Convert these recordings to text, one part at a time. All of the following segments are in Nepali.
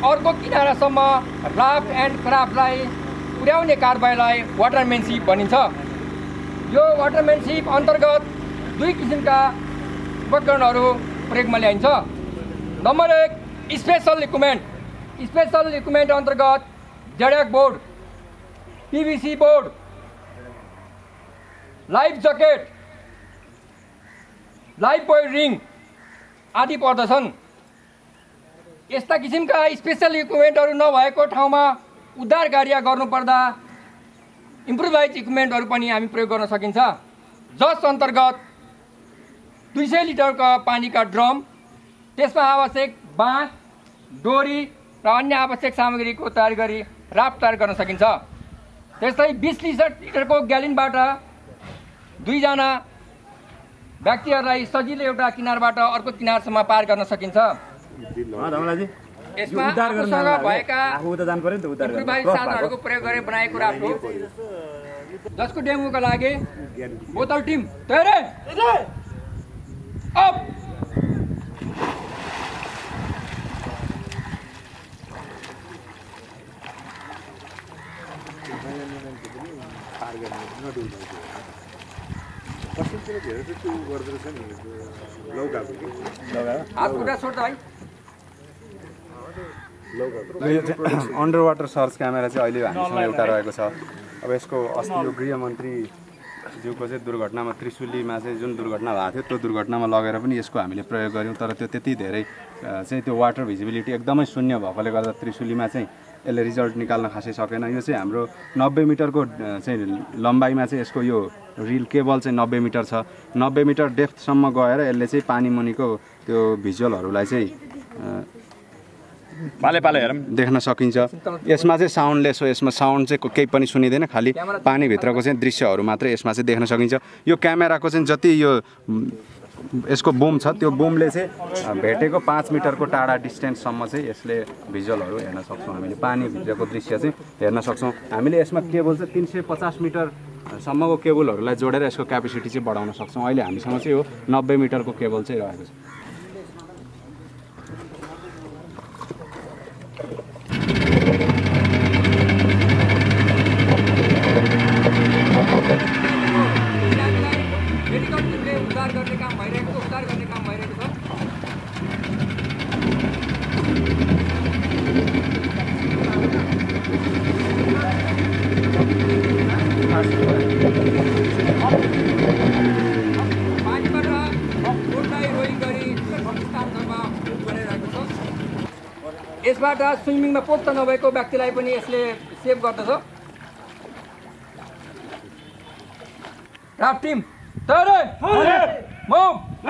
अर्को किनारासम्म राफ्ट एन्ड क्राफ्टलाई पुर्याउने कारबाहीलाई वाटरम्यानसिप भनिन्छ। यो वाटरम्यानसिप अन्तर्गत दुई किसिमका उपकरणहरू प्रयोगमा ल्याइन्छ। Number 1 special equipment. Special equipment अन्तर्गत जेडएक board, PVC board, life jacket, life buoy ring आदि पर्दछन्। यस्ता किसिमका स्पेसल इक्विपमेन्टहरू नभएको ठाउँमा उद्धार कार्य गर्नुपर्दा इम्प्रोभाइज इक्विपमेन्टहरू पनि हामी प्रयोग गर्न सकिन्छ, जस अन्तर्गत 200 लिटरका पानीका ड्रम, त्यसमा आवश्यक बाँस, डोरी र अन्य आवश्यक सामग्रीको तयार गरी राफ्ट तयार गर्न सकिन्छ। त्यस्तै 20 लिटरको ग्यालिनबाट 2 जना व्यक्तिहरूलाई सजिलै एउटा किनारबाट अर्को किनारसम्म पार गर्न सकिन्छ। यसमा आफूसँग भएका इम्प्रोभाइज साधनहरूको प्रयोग गरेर बनाएको राफ्ट हो, जसको डेमोका लागि बोतल टिम तयार अप। अन्डर वाटर सर्च क्यामेरा चाहिँ अहिले हामीसँग एउटा रहेको छ। अब यसको अस्ति यो गृहमन्त्रीज्यूको चाहिँ दुर्घटनामा त्रिशुलीमा चाहिँ जुन दुर्घटना भएको थियो त्यो दुर्घटनामा लगेर पनि यसको हामीले प्रयोग गऱ्यौँ, तर त्यो त्यति धेरै चाहिँ त्यो वाटर भिजिबिलिटी एकदमै शून्य भएकोले गर्दा त्रिशुलीमा चाहिँ यसले रिजल्ट निकाल्न खासै सकेन। यो चाहिँ हाम्रो 90 मिटरको चाहिँ लम्बाइमा चाहिँ यसको यो रिल केबल चाहिँ 90 मिटर छ। 90 मिटर डेप्थसम्म गएर यसले चाहिँ पानी मुनिको त्यो भिजुअलहरूलाई चाहिँ पाले हेरौँ देख्न सकिन्छ। यसमा चाहिँ साउन्डलेस हो, यसमा साउन्ड चाहिँ केही पनि सुनिँदैन, खालि पानीभित्रको चाहिँ दृश्यहरू मात्रै यसमा चाहिँ देख्न सकिन्छ। यो क्यामेराको चाहिँ जति यो यसको बुम छ त्यो बुमले चाहिँ भेटेको 5 मिटरको टाढा डिस्टेन्ससम्म चाहिँ यसले भिजुअलहरू हेर्न सक्छौँ, हामीले पानीभित्रको दृश्य चाहिँ हेर्न सक्छौँ। हामीले यसमा केबल चाहिँ 350 मिटरसम्मको केबलहरूलाई जोडेर यसको क्यापेसिटी चाहिँ बढाउन सक्छौँ। अहिले हामीसँग चाहिँ यो 90 मिटरको केबल चाहिँ रहेको छ। यसबाट स्विमिङमा पोख्त नभएको व्यक्तिलाई पनि यसले सेभ गर्दछ। राफ्ट टिम तयार मुभ।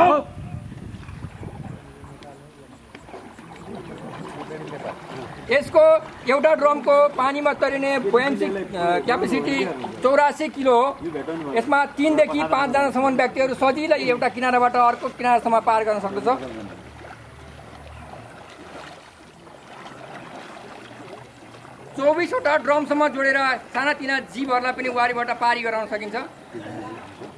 यसको एउटा ड्रमको पानीमा तरिने बुयन्सी क्यापेसिटी 84 किलो हो। यसमा 3 देखि 5 जनासम्म व्यक्तिहरू सजिलै एउटा किनाराबाट अर्को किनारासम्म पार गर्न सक्दछ। 24 वटा ड्रमसम्म जोडेर सानातिना जीवहरूलाई पनि वारीबाट पारी गराउन सकिन्छ।